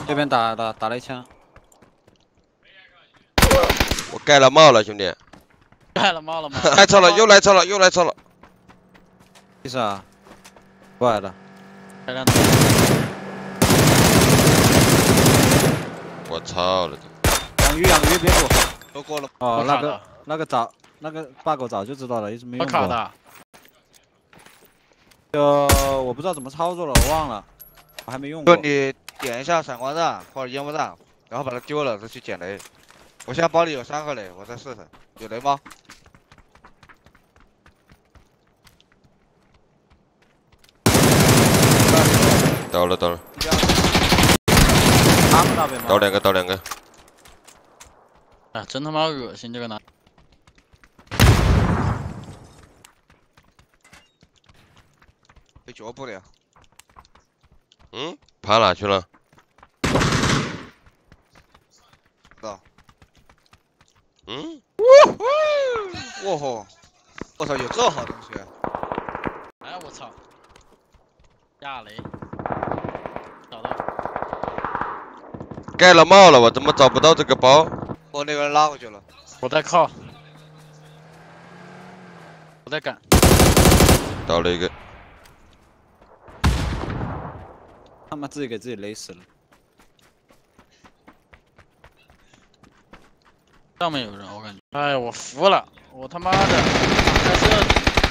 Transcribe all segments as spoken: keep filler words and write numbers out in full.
这边打打打了一枪。 我盖了帽了，兄弟。 盖了帽了吗？ 来车了，又来车了，又来车了。 意思啊？过来的。 开亮的。 我操了！ 养鱼养鱼别躲。 都过了。 哦，那个那个早那个 bug 早就知道了，一直没用过。 我卡的。 就我不知道怎么操作了，我忘了，我还没用过。 就你点一下闪光弹或者烟雾弹，然后把它丢了再去捡雷。我现在包里有三个雷，我再试试，有雷吗？ 到了到了。 他们那边吗？ 倒两个，倒两个。 啊，真他妈恶心这个男。 被脚步了呀。 嗯，爬哪去了？ 到。 嗯。 哇吼！我操，有这好东西！ 哎，我操！亚雷，找到。 盖了帽了，我怎么找不到这个包？ 我那个人拉回去了。 我在靠。我在赶。 倒了一个。 他妈自己给自己勒死了。 上面有人，我感觉。哎，我服了，我他妈的！开车。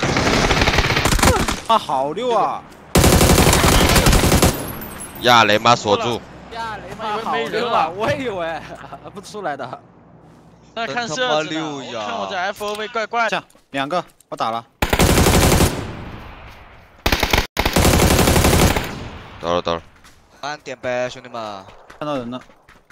啊，好溜啊！ 亚雷妈锁住。 亚雷妈好溜啊！我也有哎，不出来的。 那看设置呢？我看我这 F O V 怪怪的。 两个，我打了。 到了到了。 慢点呗，兄弟们。 看到人了。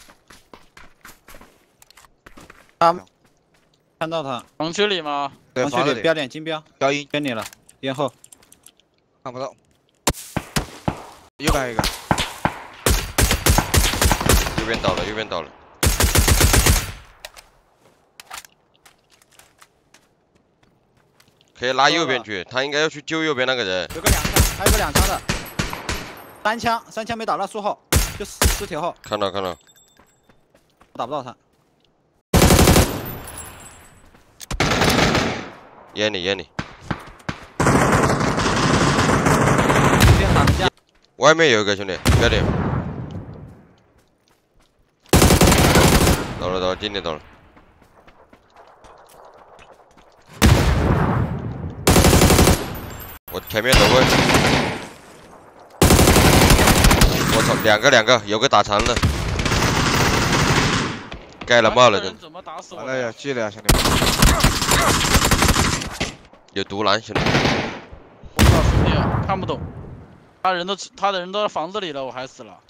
他看到他。 房区里吗？ 对， 房区里标点金标。 标阴给你了，烟后。 看不到。右边还有一个。 右边倒了，右边倒了。可以拉右边去，他应该要去救右边那个人。 有个两枪，还有个两枪的。三枪，三枪没打到树后，就尸体后。 看到看到。 我打不到他。 烟你烟你。外面有一个兄弟，标点。到了到了，今天到了。我前面走位。我操，两个两个，有个打残了。盖了帽了，真。 怎么打死我？ 哎呀，记了呀，兄弟们。 有独蓝，兄弟。 我操，兄弟，看不懂。他人都他的人都在房子里了，我还死了。